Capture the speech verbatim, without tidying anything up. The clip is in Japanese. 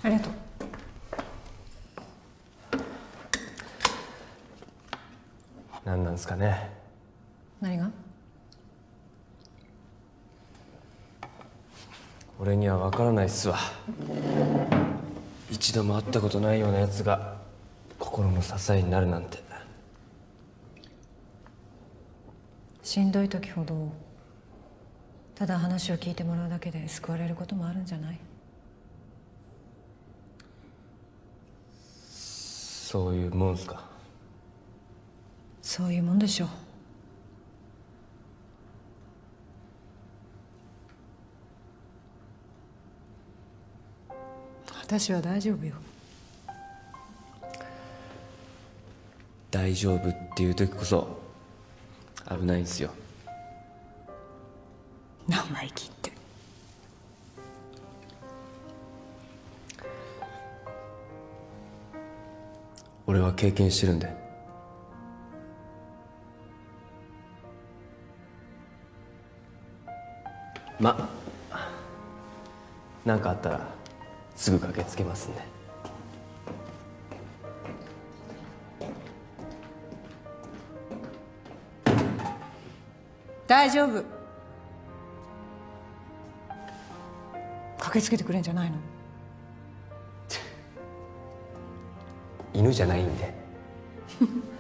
ありがとう。 何なんですかね。 何が？ 俺には分からないっすわ。一度も会ったことないようなやつが心の支えになるなんて。 しんどい時ほどただ話を聞いてもらうだけで救われることもあるんじゃない？ そういうもんすか。 そういうもんでしょう。私は大丈夫よ。 大丈夫っていう時こそ危ないんすよ。 生意気って。 俺は経験してるんで。ま何かあったらすぐ駆けつけますんで。 大丈夫。駆けつけてくれんじゃないの？ 犬じゃないんで。